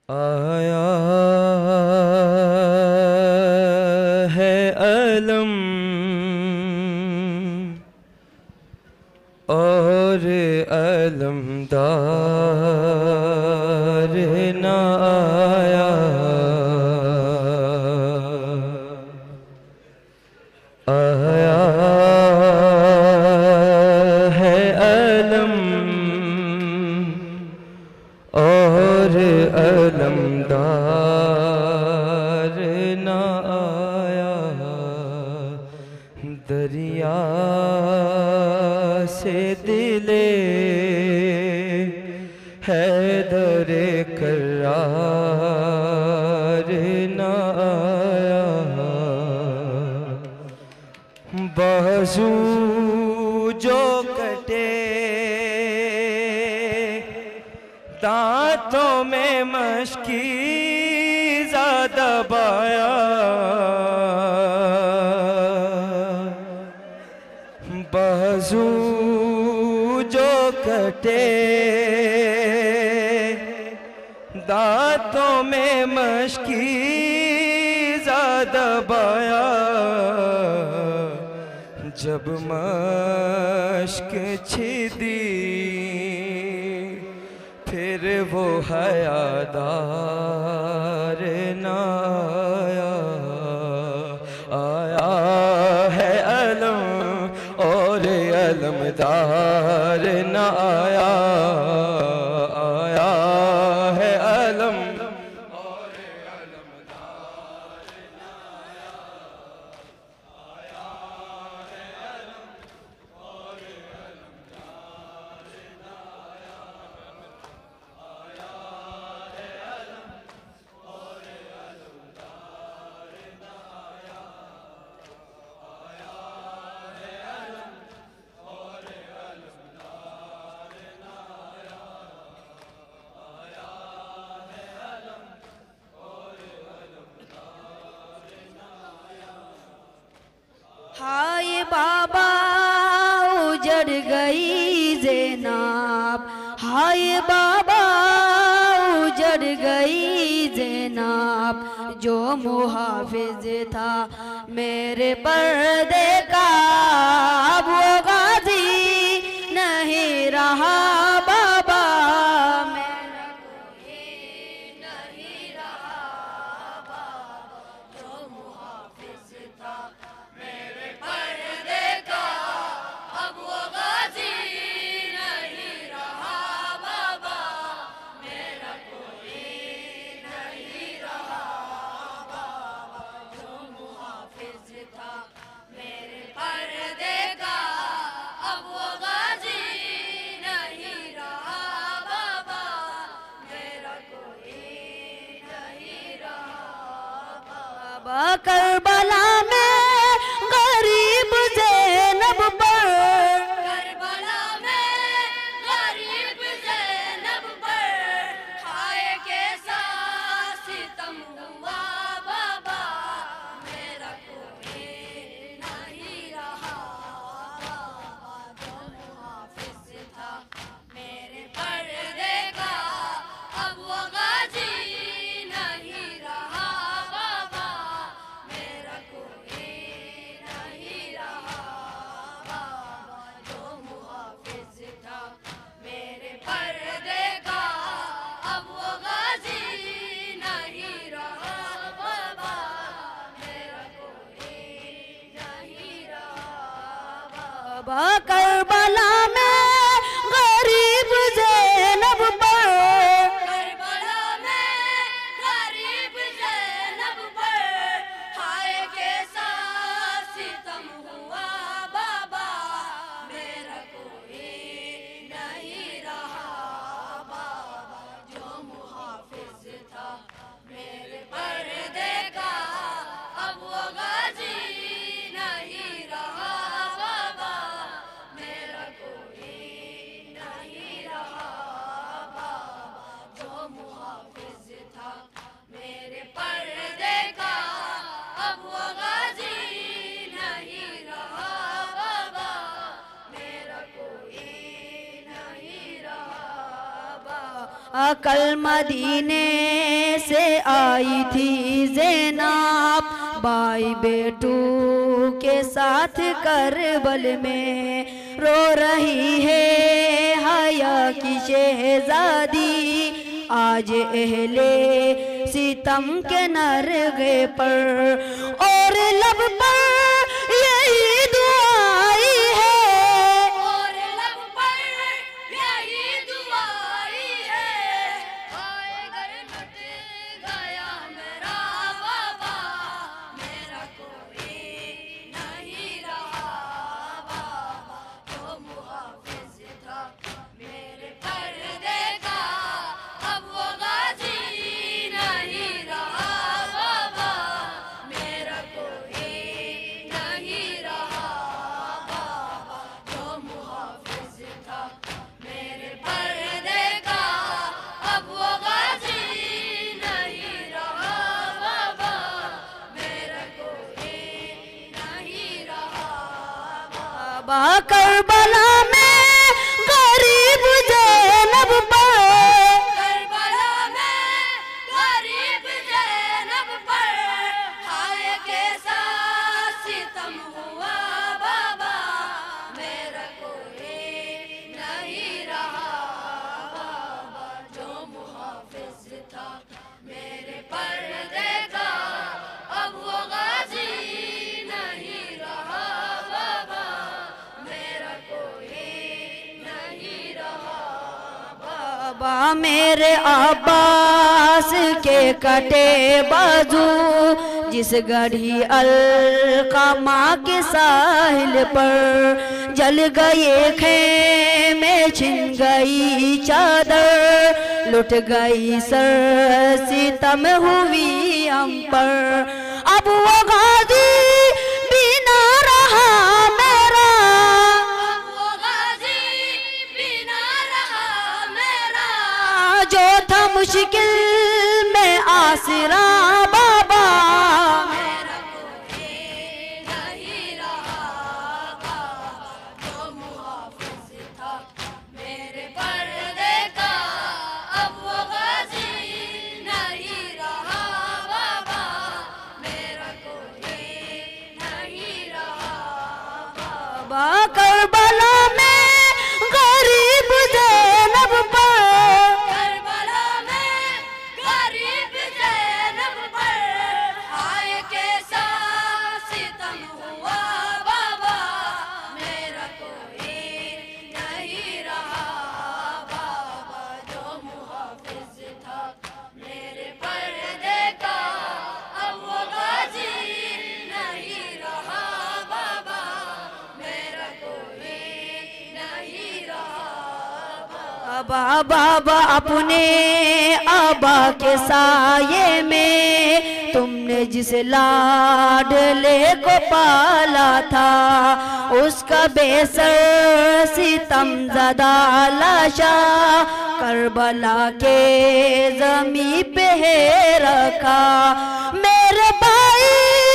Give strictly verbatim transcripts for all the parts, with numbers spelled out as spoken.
آیا ہے علم اور علمدار نہ آیا، آیا ہے علم اور علمدار نہ آیا، دریا سے دلے حیدر کرار نہ آیا، بازو جو کٹے دانتوں میں مشکی زیادہ بایا، بازو جو کٹے دانتوں میں مشکی زیادہ بایا، جب مشک چھدی پھر وہ حیادار نہ آیا، آیا ہے علم اور علمدار نہ آیا، آیا ہے علم اور علمدار نہ آیا، آیا ہے علم اور علمدار نہ آیا، آیا ہے علم اور علمدار نہ آیا، آیا ہے علم اور علمدار نہ آیا، آیا ہے علم اور علمدار نہ آیا۔ ہائے بابا اجڑ گئی زینب، ہائے بابا اجڑ گئی زینب، جو محافظ تھا میرے پردے کا اب وہ غازی نہیں رہا، بابا میرا کوئی نہیں رہا، بابا جو محافظ تھا میرے پردے کا اب وہ غازی نہیں رہا، بابا میرا کوئی نہیں رہا، بابا جو محافظ تھا میرے پردے کا اب وہ غازی نہیں رہا، بابا میرا کوئی نہیں رہا، بابا کربلا میں غریب زینب پر، کربلا میں غریب زینب پر ہائے کیسا ستم ہوا، بابا میرا کوئی نہیں رہا، بابا جو محافظ تھا میرے پردے کا اب وہ غازی نہیں رہا، بابا میرا کوئی نہیں رہا، بابا جو محافظ تھا میرے پردے کا اب وہ غازی نہیں رہا، بابا میرا کوئی نہیں رہا، بابا کربلا میں غریب زینب پر، کربلا میں غریب زینب پر ہائے کیسا ستم ہوا، بابا میرا کوئی نہیں رہا، بابا جو محافظ تھا میرے پردے کا اب وہ غازی نہیں رہا، بابا میرا کوئی نہیں رہا، بابا جو محافظ تھا میرے پردے کا اب وہ غازی نہیں رہا، بابا میرا کوئی نہیں رہا، بابا کل مدینے سے آئی تھی زینب بھائی بیٹو کے ساتھ کربل میں رو رہی ہے حیا کی شہزادی آج اہل ستم کے نرغے پر اور لب پر یہی دعائی ہے اور لب پر یہی دعائی ہے آئے گر لٹ گیا میرا بابا میرا کوئی نہیں رہا بابا تو محافظ تھا میرے پردے کا اب وہ غازی نہیں رہا بابا میرا کوئی نہیں رہا بابا تو محافظ تھا میرے پردے کا اب وہ غازی نہیں رہا بابا میرا کوئی نہیں رہا بابا کربلا میں غریب زینب پر کربلا میں غریب زینب پر ہائے کیسا ستم ہوا بابا میرا کوئی نہیں رہا بابا جو محافظ تھا میرے پردے کا اب وہ غازی نہیں رہا بابا میرا کوئی نہیں رہا بابا میرے عباس کے کٹے بازو جس گڑھی القامہ کے ساحل پر جل گئے خیمے چھن گئی چادر لٹ گئی سر ستم ہوئی ہم پر اب وہ غازی بھی نہ رہا میرا اب وہ غازی بھی نہ رہا میرا جو تھا مشکل میں آسرا بابا میرا کوئی نہیں رہا بابا جو محافظ تھا میرے پردے کا اب وہ غازی نہیں رہا بابا میرا کوئی نہیں رہا بابا کربلا میں غریب زینب پر کربلا میں غریب زینب پر آئے کیسا ستم ہوا بابا میرا کوئی نہیں رہا بابا جو محافظ تھا میرے پردے کا اب وہ غازی نہیں رہا بابا میرا کوئی نہیں رہا بابا بابا اپنے آبا کے سائے میں تم نے جس لاڈلے کو پالا تھا اس کا بے سر ستم زدہ لاشا کربلا کے زمین پہ ہے رکھا میرے بھائی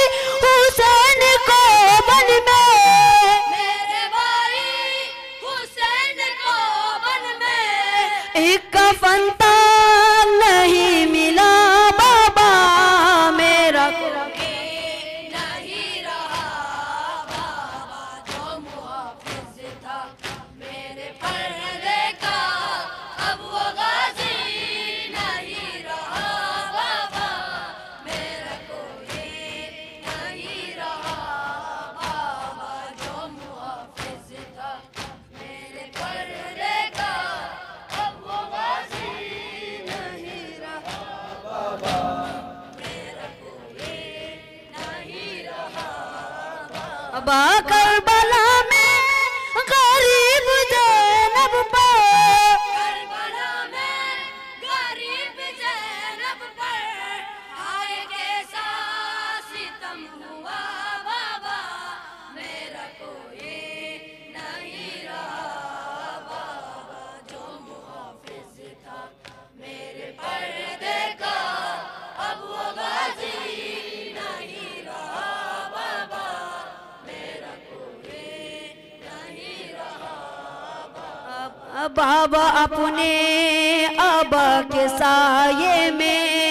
حسین کو بن میں میرے بھائی حسین کو بن میں ایک کفن تک نہیں ملا بابا میرا کوئی نہیں رہا بابا جو محافظ تھا میرے پردے کا اب وہ غازی نہیں رہا بابا میرا کوئی نہیں رہا بابا جو محافظ تھا میرے پردے کا اب وہ غازی نہیں رہا بابا میرا کوئی نہیں رہا بابا کربلا میں غریب زینب پر کربلا میں غریب زینب پر آئے کیسا ستم ہوا بابا میرا کوئی نہیں رہا بابا جو محافظ تھا میرے پردے کا اب وہ غازی نہیں رہا بابا میرا کوئی نہیں رہا بابا بابا اپنے آبا کے سائے میں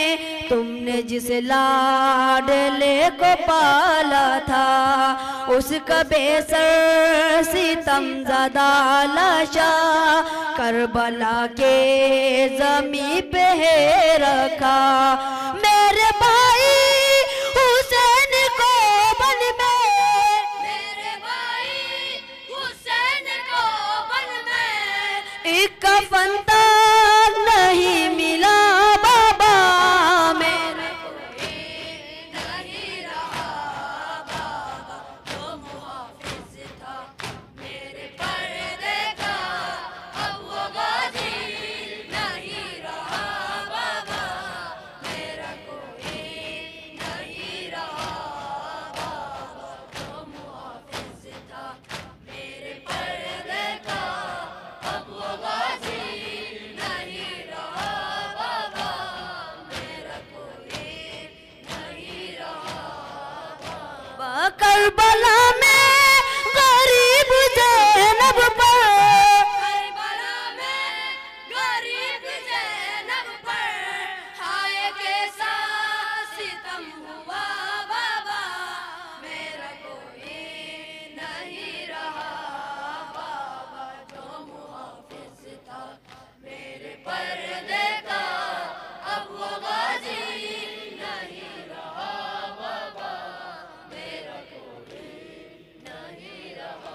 تم نے جس لاڈلے کو پالا تھا اس کا بے سر ستم زدہ لاشا کربلا کے زمین پہ ہے رکھا میرے بھائی حسین کو بن میں میرے بھائی حسین کو بن میں ایک کفن تک نہیں ملا بابا میرے کوئی نہیں رہا بابا جو محافظ تھا میرے پردے کا اب وہ غازی نہیں رہا بابا میرا کوئی نہیں رہا بابا جو محافظ تھا میرے پردے کا اب وہ غازی نہیں رہا بابا میرا کوئی نہیں رہا بابا کربلا میں غریب زینب پر کربلا میں غریب زینب پر ہائے کیسا ستم ہوا بابا میرا کوئی نہیں رہا بابا جو محافظ تھا میرے پردے کا اب وہ غازی نہیں رہا بابا میرا کوئی نہیں رہا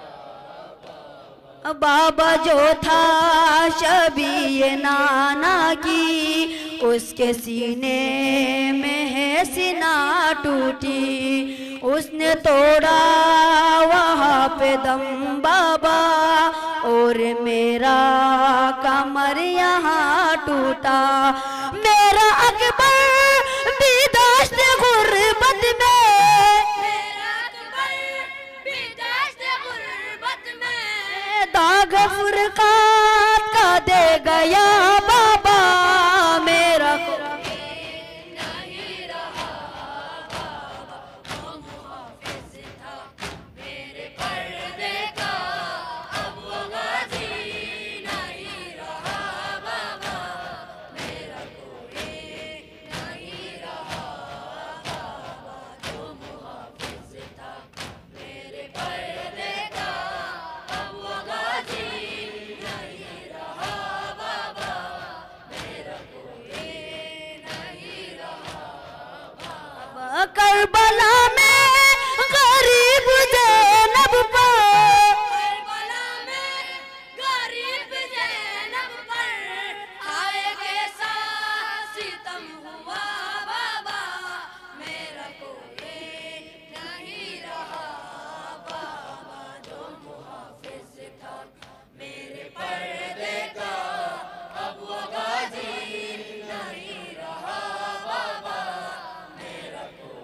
بابا جو تھا شبیہ نانا کی اس کے سینے میں ہے سینہ ٹوٹی اس نے توڑا وہاں پہ دم بابا اور میرا کمر یہاں ٹوٹا میرا اکبر بھی داشت غربت میں میرا اکبر بھی داشت غربت میں داغ فرقات کا دے گیا بابا میرا کوئی نہیں رہا بابا جو محافظ تھا میرے پردے کا اب وہ غازی نہیں رہا بابا میرا کوئی نہیں رہا بابا جو محافظ تھا میرے پردے کا اب وہ غازی نہیں رہا بابا میرا کوئی نہیں رہا بابا کربلا میں غریب زینب پر کربلا میں غریب زینب پر ہائے کیسا ستم ہوا بابا میرا کوئی نہیں رہا بابا جو محافظ تھا میرے پردے کا اب وہ غازی نہیں رہا بابا میرا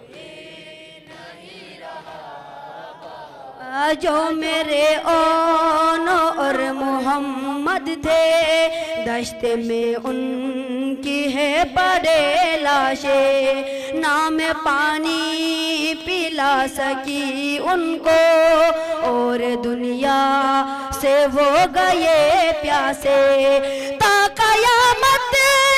کوئی نہیں رہا بابا جو میرے اون اور محمد تھے دشت میں ان کی ہے پڑے لاشیں نام پانی پلا سکی ان کو اور دنیا سے وہ گئے پیاسے تا قیامت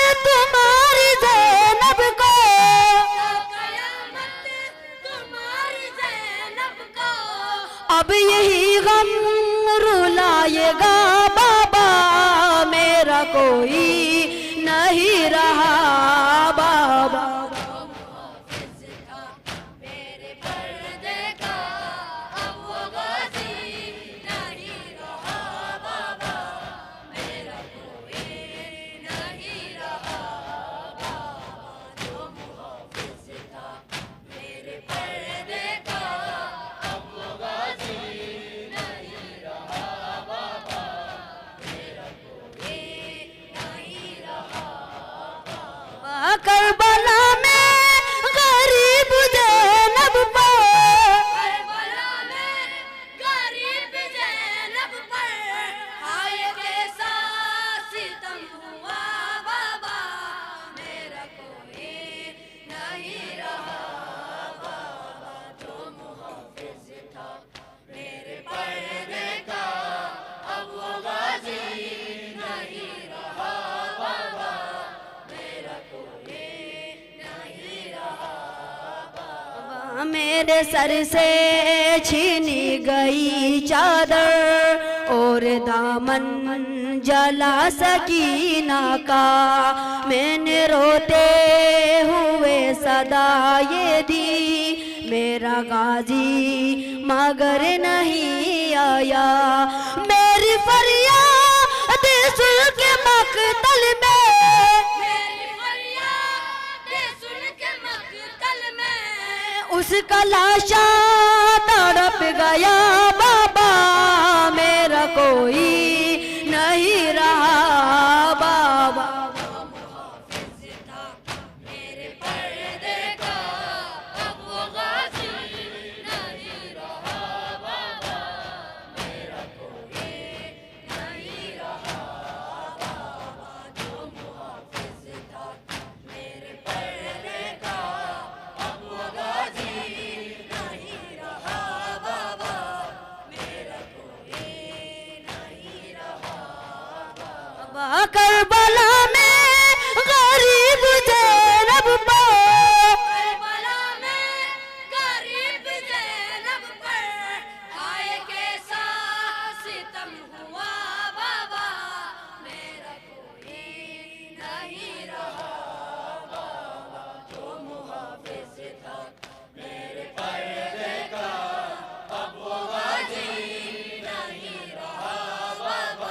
تمہاری زینب کو تا قیامت تمہاری زینب کو اب یہی غم رلائے گا بابا میرا کوئی نہیں رہا بابا جو محافظ تھا میرے پردے کا اب وہ غازی نہیں رہا بابا میرا کوئی نہیں رہا بابا جو محافظ تھا میرے پردے کا اب وہ غازی نہیں رہا بابا میرا کوئی نہیں رہا بابا کربلا میں غریب زینب پر کربلا میں غریب زینب پر ہائے کیسا ستم ہوا بابا میرا کوئی نہیں رہا بابا جو محافظ تھا میرے پردے کا اب وہ غازی نہیں رہا بابا میرا کوئی میرے سر سے چھینی گئی چادر اور دامن جلا سکینہ کا، میں نے روتے ہوئے صدا یہ دی، میرا غازی مگر نہیں آیا، میری فریاد سن کے مقتل میں، میری فریاد سن کے مقتل میں، اس کا لاشا تڑپ گیا بابا، میرا کوئی نہیں رہا بابا، کربلا میں غریب زینب پر، کربلا میں غریب زینب پر، ہائے کیسا ستم ہوا بابا، میرا کوئی نہیں رہا بابا، جو محافظ تھا میرے پردے کا، اب وہ غازی نہیں رہا بابا،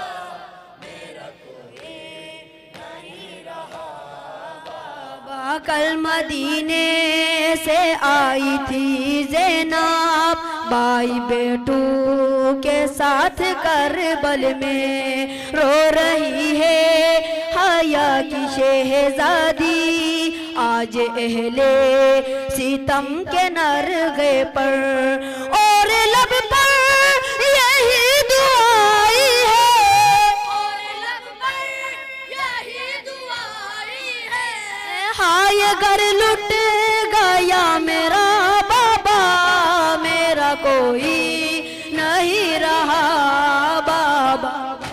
کل مدینے سے آئی تھی زینب بائی بیٹو کے ساتھ کربل میں، رو رہی ہے حیا کی شہزادی آج اہل ستم کے نرغے پر، اور لب پر یہی دعائی ہے، اور لب پر یہی دعائی ہے، ہائے گر لٹ گیا میرا بابا، میرا کوئی نہیں رہا بابا،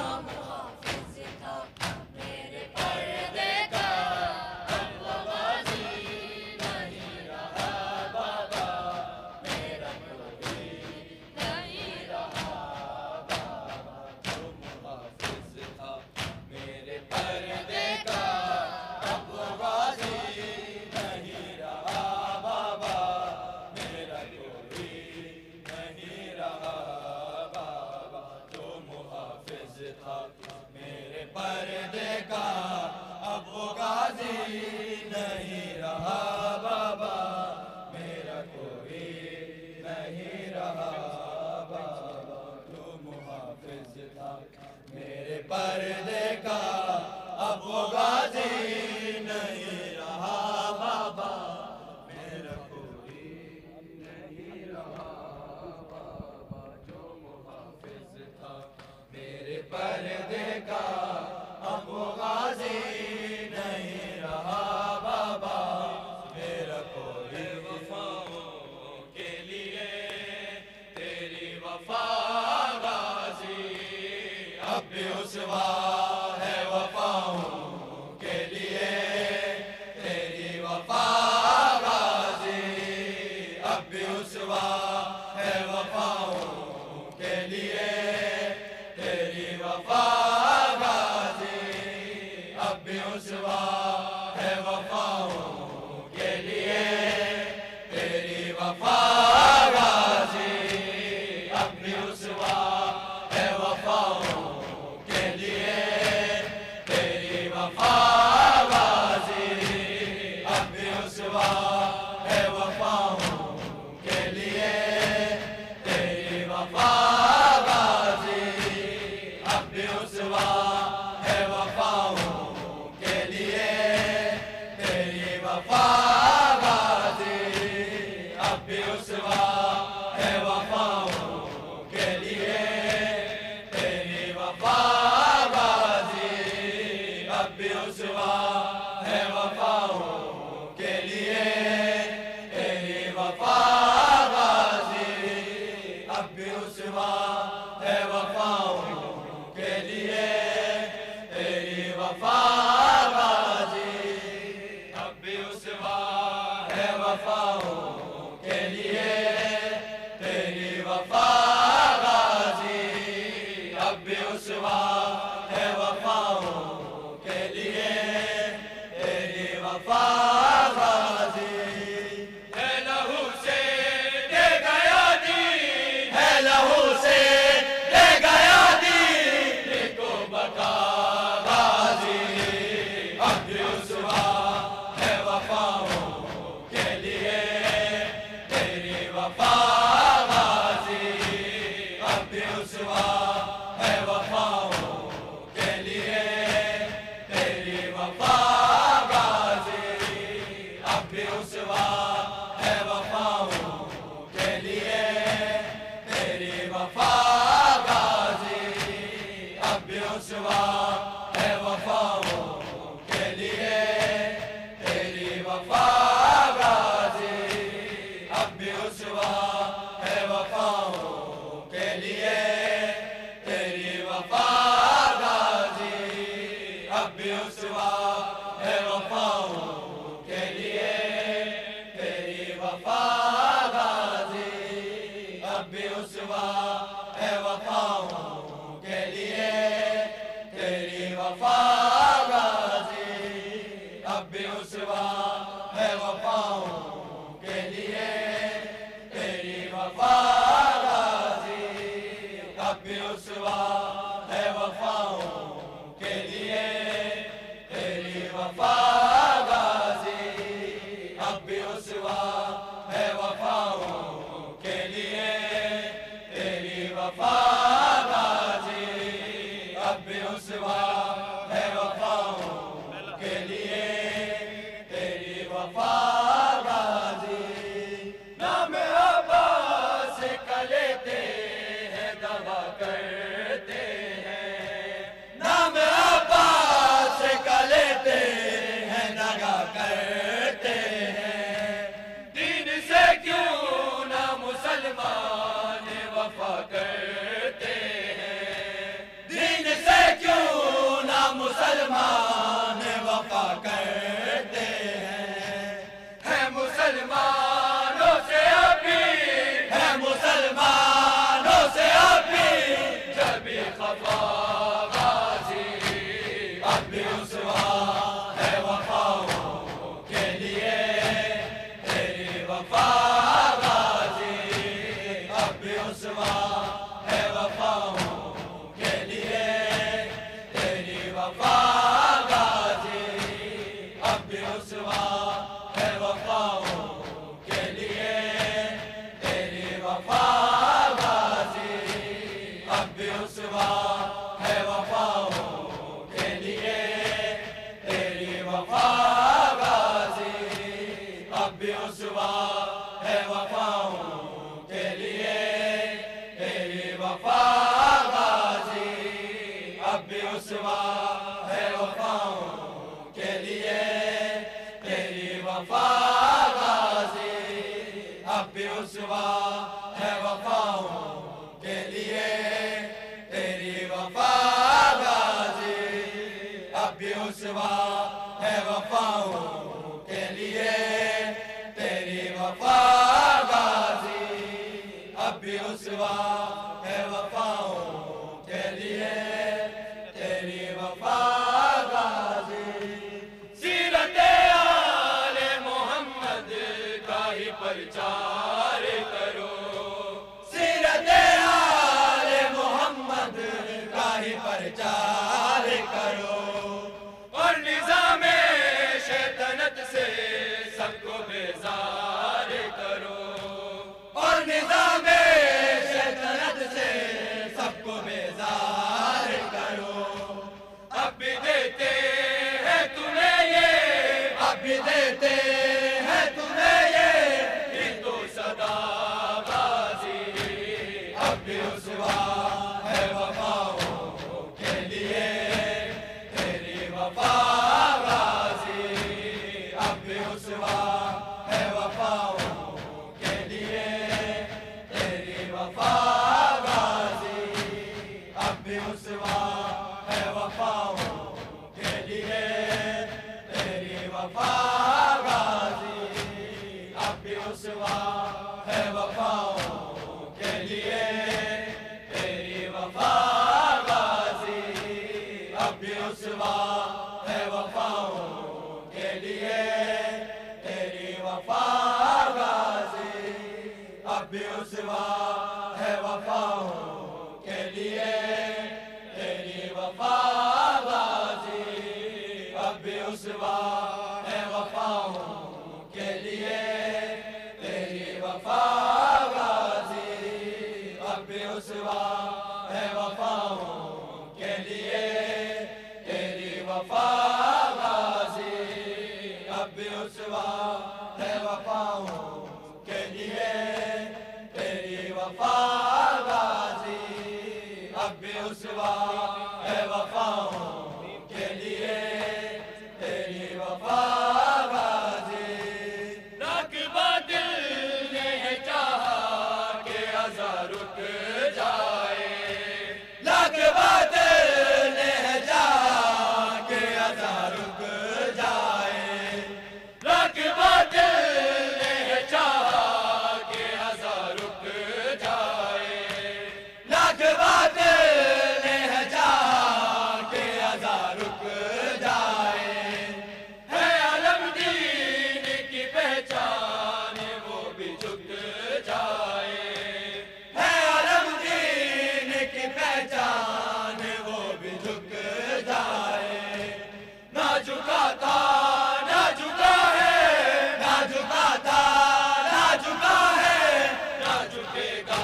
پردے کا اب وہ غازی نہیں رہا بابا، میرا کوئی نہیں رہا بابا، جو محافظ تھا میرے پردے کا اب وہ غازی نہیں رہا بابا، میرا کوئی وفاؤں کے لیے تیری وفا غازی، اب بھی اسوا ہے وفاؤں کے لیے تیری وفا غازی، اب بھی اسوا ہے وفاؤں کے لیے تیری وفا غازی، اب بھی اسوا ہے وفاؤں کے لیے تیری وفا غازی، اب بھی اسوا ہے وفاؤں کے لیے تیری وفا غازی، اب بھی اسوا ہے وفاؤں کے لیے تیری وفا غازی، اب بھی اسوا ہے وفاؤں کے لیے تیری وفا غازی، اب بھی اسوا ہے وفاؤں کے لیے تیری وفا غازی، اب بھی اسوا ہے وفاؤں کے لیے تیری وفا غازی، اب بھی اسوا ہے وفاؤں کے لیے تیری وفا غازی، اب بھی اسوا ہے وفاؤں کے लिए तेरी वफा गाजी, अब भी उसवा है वफाओं के लिए तेरी वफा गाजी। है लहू से दे गया दी, है लहू से दे गया दी को बका गाजी, अब भी उसवा है वफाओं के लिए तेरी वफा गाजी, अब भी उसवा है वफाओं के लिए तेरी वफा गाजी, अब भी उसवा है वफाओं के लिए तेरी वफा गाजी, अब भी उसवा है वफाओं के लिए तेरी वफा गाजी, अब भी उसवा है वफाओं के लिए तेरी वफा गाजी, अब भी उसवा है वफाओं के लिए तेरी वफा गाजी, अब भी उसवा है वफाओं के लिए तेरी वफा गाजी, अब भी उसवा है वफाओं के लिए तेरी वफा गाजी, अब भी उसवा है वफाओं के लिए तेरी वफा गाजी, अब भी उसवा है वफाओं के लिए तेरी वफा गाजी, अब भी उसवा है वफाओं के लिए तेरी वफा गाजी। नाम अब्बास का लेते हैं दवा करते हैं, नाम अब्बास का लेते हैं दगा करते हैं, दीन से क्यों ना मुसलमान वफा करते हैं, दीन से क्यों ना मुसलमान वफा करते हैं। है मुसलमानों से अभी, है मुसलमानों से अभी जब भी खफा गाजी, अब भी उसवा है वफाओं के लिए तेरी वफा गाजी, अब भी उसवा है वफाओं के लिए तेरी वफा गाजी, अब भी उसवा है वफाओं के लिए तेरी वफा गाजी, अब भी उसवा है वफाओं के लिए तेरी वफा गाजी, अब भी उसवा है वफाओं के लिए तेरी वफा गाजी, अब भी उसवा है वफाओं के लिए तेरी वफा गाजी, अब भी उसवा है वफाओं के लिए तेरी वफा गाजी, अब भी उसवा है वफाओं के लिए तेरी वफा गाजी, अब भी उसवा है वफाओं के लिए तेरी वफा गाजी। सीरत आले मोहम्मद का ही प्रचार करो, सीरत आले मोहम्मद का ही प्रचार करो, और निज़ामे शैतानत से सबको बेजार करो, और निज़ामे शैतानत से सबको बेजार करो। अब भी देते हैं तुम्हें ये, अब भी देते हैं तुम्हें ये हिंदू सदा गाजी, अब भी उसवा है वफाओं के लिए तेरी वफा गाजी, अब भी उसवा है वफाओं के लिए तेरी वफा गाजी, अब भी उसवा है वफाओं के लिए तेरी वफा गाजी, अब भी उसवा ہے وفاؤں کے لیے تیری وفا غازی اب بھی اسوا ہے وفاؤں کے لیے تیری وفا غازی راکبہ دل نے چاہا کہ عزا رک جائے راکبہ دل نے چاہا کہ عزا رک جائے راکبہ دل نے چاہا کہ عزا رک جائے راکبہ دل نے چاہا کہ عزا رک جائے ہے علم دین کی پہچان وہ بھی جھک جائے ہے علم دین کی پہچان وہ بھی جھک جائے نہ جھکا تھا نہ جھکا ہے نہ جھکا تھا نہ جھکا ہے نہ جھکے گا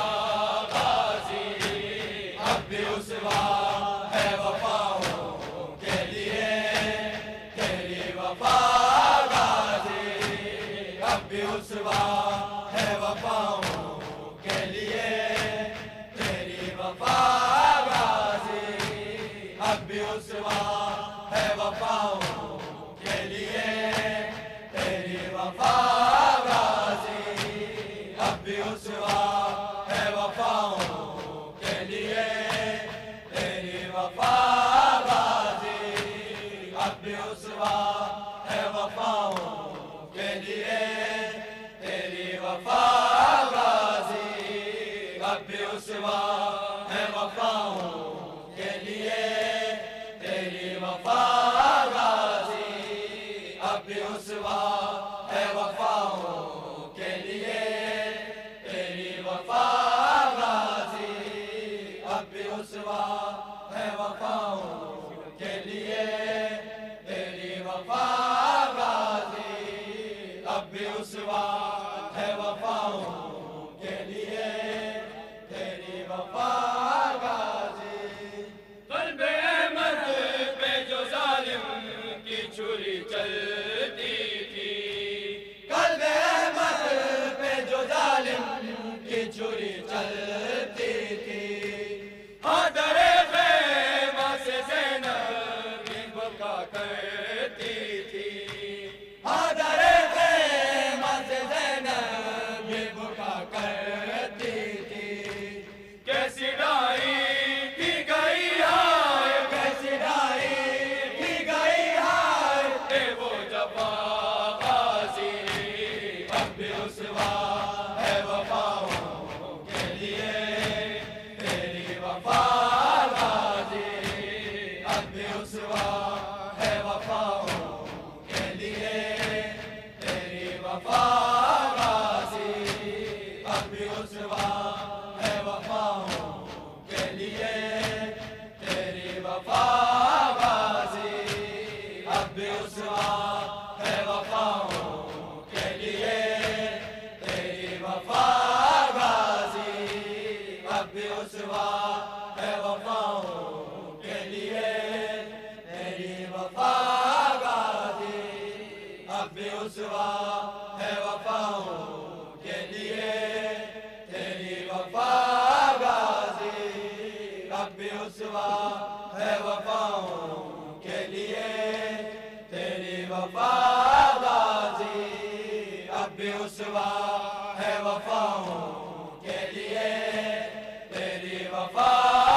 غازی اب بھی اسوا ہے وفاؤں کے لیے تیری وفا غازی اب بھی اسوا ہے وفاؤں کے لیے تیری وفا غازی اب بھی اسوا ہے وفاؤں کے لیے تیری وفا غازی اب بھی اسوا ہے وفاؤں کے لیے تیری وفا غازی اب بھی اسوا ہے وفاؤں کے لیے تیری وفا غازی اب بھی اسوا ہے وفاؤں کے لیے تیری وفا غازی اب بھی اسوا ہے وفاؤں کے لیے تیری وفا غازی اب بھی اسوا ہے وفاؤں کے لیے تیری وفا غازی اب بھی اسوا ہے وفاؤں کے لیے تیری وفا غازی قلب احمد پہ جو ظالم کی چھری چلتی تھی قلب احمد پہ جو ظالم کی چھری چلتی تھی ہاں در خیمہ سے زینب بھی بکا کرتی تھی ہاں در خیمہ سے زینب بھی بکا کرتی تھی کیسی ڈائی کی گئی ہے کیسی ڈائی کی گئی ہے اے وہ جفا غازی اب بھی اسوا ہے وفاؤں کے لیے تیری وفا غازی اب بھی اسوا ہے وفاؤں کے لیے تیری وفا غازی اب بھی اسوا ہے وفاؤں کے لیے تیری وفا غازی اب بھی اسوا ہے وفاؤں کے لیے تیری وفا غازی اب بھی اسوا ہے وفاؤں کے لیے تیری وفا غازی اب بھی اسوا ہے وفاؤں کے لیے تیری وفا غازی اب بھی اسوا ہے وفاؤں کے لیے تیری وفا غازی اب بھی اسوا ہے وفاؤں کے لیے تیری وفا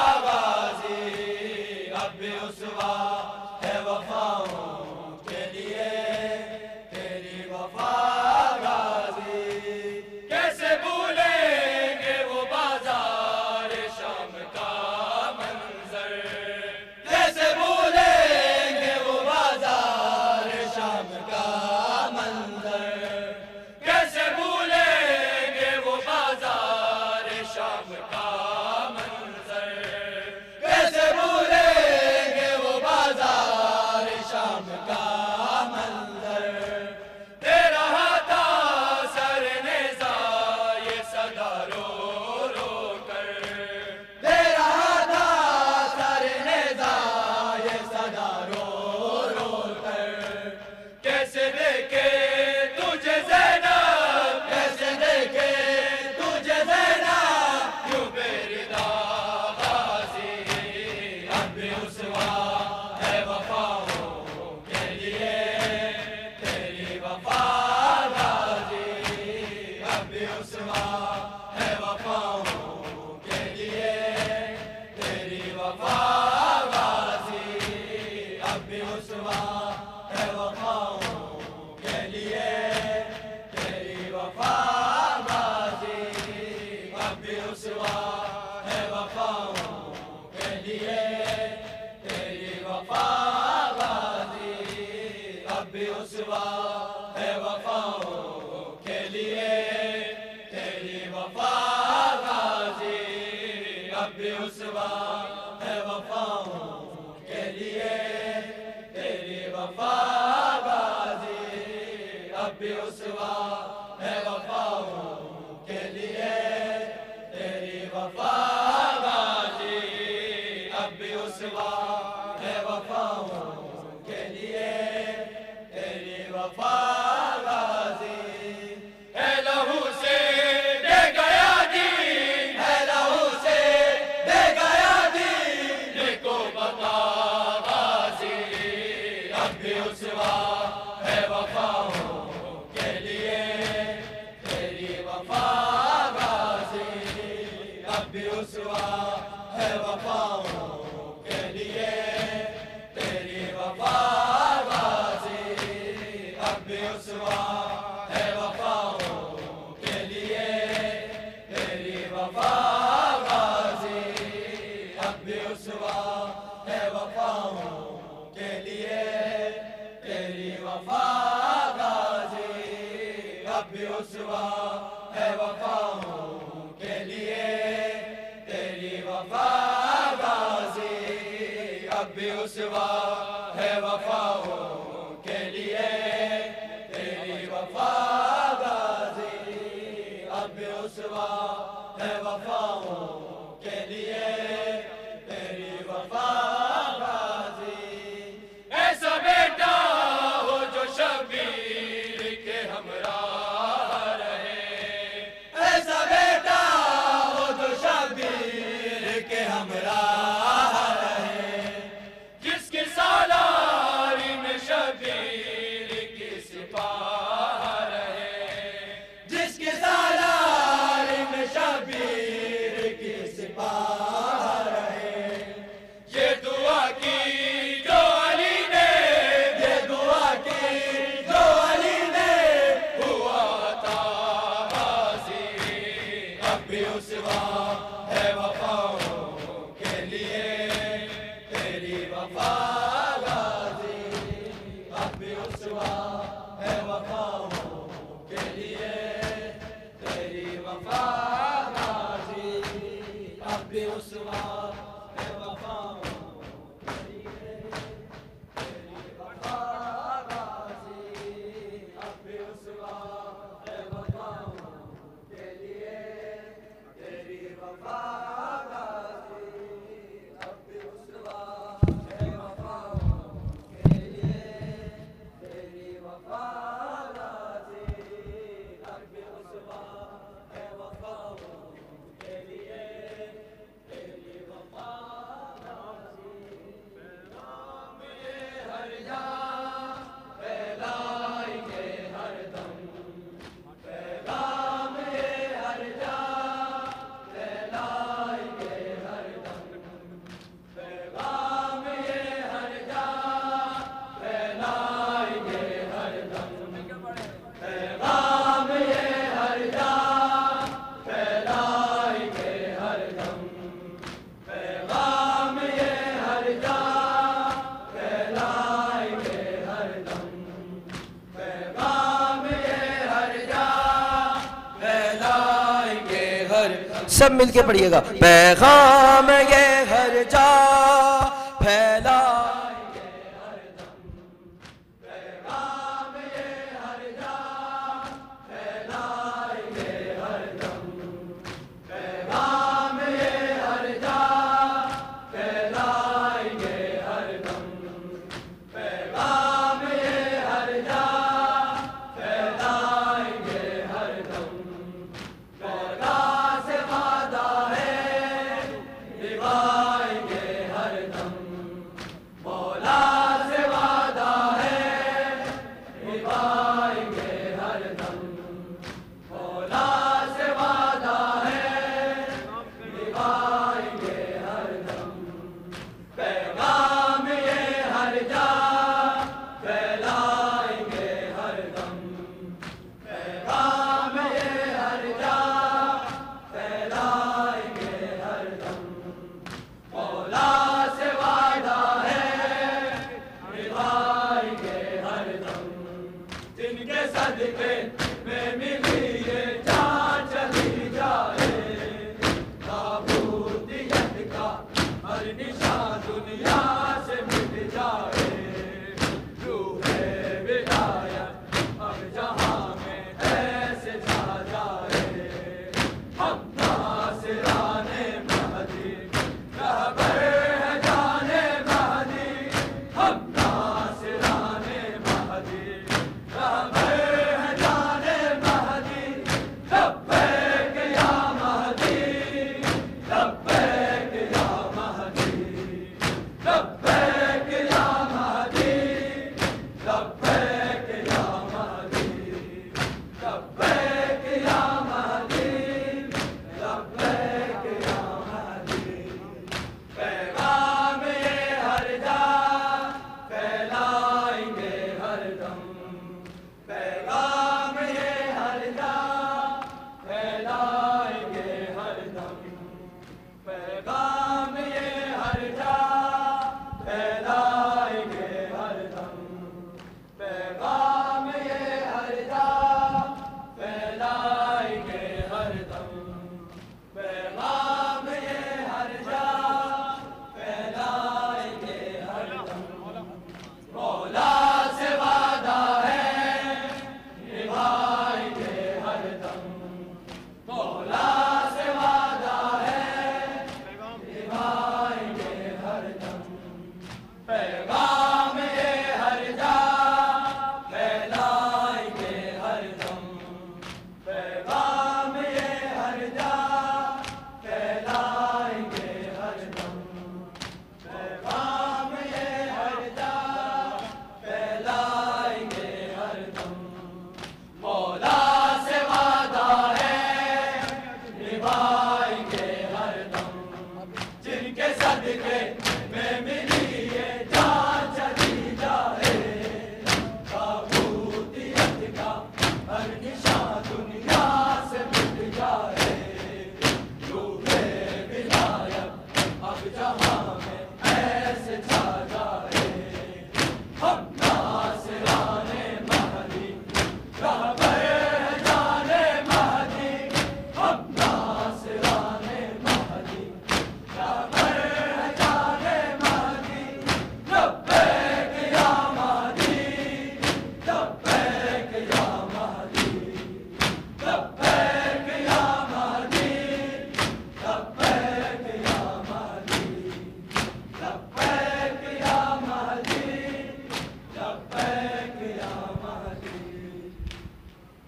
غازی اب بھی اسوا ہے وفاؤں کے لیے تیری وفا غازی کیسے بھولیں گے وہ بازار شام کا منظر کیسے بھولیں گے وہ بازار شام کا منظر کیسے بھولیں گے وہ بازار اسوا ہے وفاؤں کے لیے تیری وفا غازی اب بھی اسوا ہے وفاؤں کے لیے تیری وفا غازی ہے لہو سے دے گیا دین ہے لہو سے دے گیا دین کو بتا غازی اب بھی اسوا ہے وفاؤں کے لیے تیری وفا غازی اب بھی اسوا ہے وفاؤں کے لیے تیری وفا غازی اب بھی اسوا ہے وفاؤں کے لیے تیری وفا غازی اب بھی اسوا ہے وفاؤں کے لیے تیری وفا غازی اب بھی اسوا ہے وفاؤں کے لیے تیری وفا غازی اب بھی اسوا ہے وفاؤں کے لیے تیری وفا غازی اب بھی اسوا ہے وفاؤں کے لیے تیری وفا غازی ایسا بیٹا ہو جو شبیر کے ہمراہ رہے ایسا بیٹا ہو جو شبیر کے ہمراہ رہے جس کی سالاری میں شبیر کی سپاہ رہے جس کی سالاری میں شبیر کی سپاہ رہے یہ دعا کی جو علی نے یہ دعا کی جو علی نے ہوا عطا غازی اب بھی اسوا ہے وفاؤں کے لیے تیری وفا غازی اب بھی اسوا ہے وفاؤں کے لیے تیری وفا غازی اب بھی اسوا ہے وفاؤں کے لیے تیری وفا غازی اب بھی اسوا ہے وفاؤں کے لیے تیری وفا غازی اب بھی اسوا ہے وفاؤں کے لیے تیری وفا غازی اب بھی اسوا ہے وفاؤں کے لیے تیری وفا غازی نام یہ ہر جا پھیلائیں گے ہر دم پیغام یہ ہر جا پھیلائیں گے ہر دم پیغام یہ ہر جا پھیلائیں گے ہر دم پیغام یہ ہر جا پھیلائیں گے ہر دم پیغام یہ ہر جا پھیلائیں گے ہر دم پیغام یہ ہر جا پھیلائیں گے ہر سب مل کے پڑھیے گا پیغام یہ ہر جا پھیلا پیغام یہ ہر جا پھیلائیں گے ہر دم پیغام یہ ہر جا پھیلائیں گے ہر دم پیغام یہ ہر جا پھیلائیں گے ہر دم خدا سے وعدہ ہے دیوار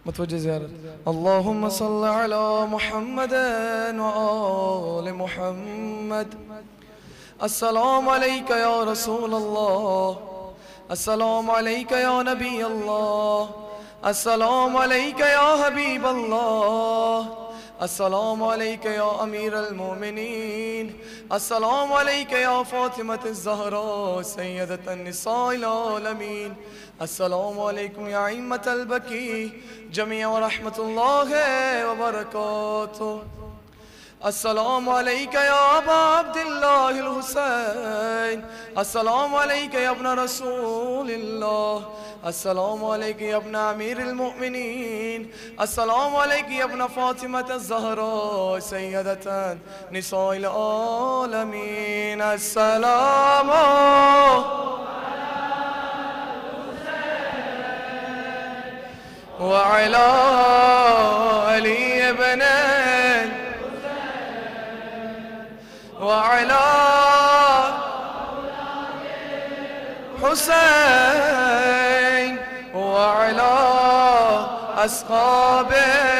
متوجه زيارة. اللهم صل على محمد وآل محمد. السلام عليك يا رسول الله، السلام عليك يا نبي الله، السلام عليك يا حبيب الله، السلام عليك يا أمير المؤمنين، السلام عليك يا فاطمة الزهراء سيدة النساء العالمين، السلام عليكم يا أئمة البكي جميعا ورحمة الله وبركاته. السلام عليك يا أبا عبد الله الحسين، السلام عليك يا ابن رسول الله، السلام عليك يا ابن أمير المؤمنين، السلام عليك يا ابن فاطمة الزهراء سيدة نساء العالمين. السلام وعلى علي بن وعلى حسين وعلى أصحاب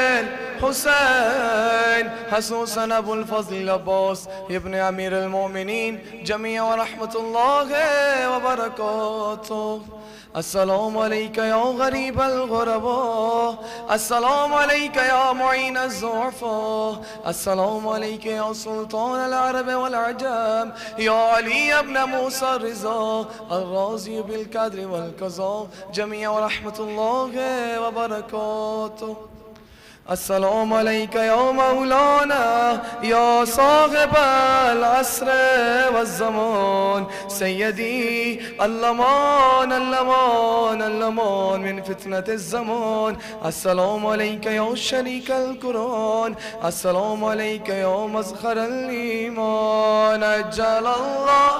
الحسين خصوصا أبو الفضل العباس ابن أمير المؤمنين جميعا ورحمة الله وبركاته. السلام عليك يا غريب الغرباء، السلام عليك يا معين الضعفاء، السلام عليك يا سلطان العرب والعجم، يا علي بن موسى الرضا الراضي بالقدر والقضاء جميعا ورحمة الله وبركاته. السلام عليك يا مولانا يا صاحب العصر والزمان سيدي اللمان اللمان اللمان من فتنة الزمان. السلام عليك يا شريك القرآن، السلام عليك يا مزخر الإيمان. أجل الله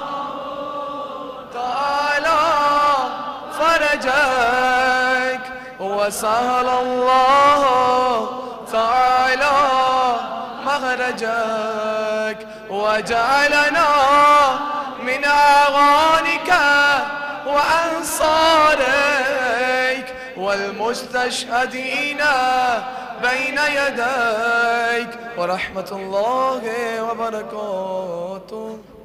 تعالى فرجك وسهل الله تعالى مخرجك وجعلنا من أغانيك وأنصارك والمستشهدين بين يديك ورحمة الله وبركاته.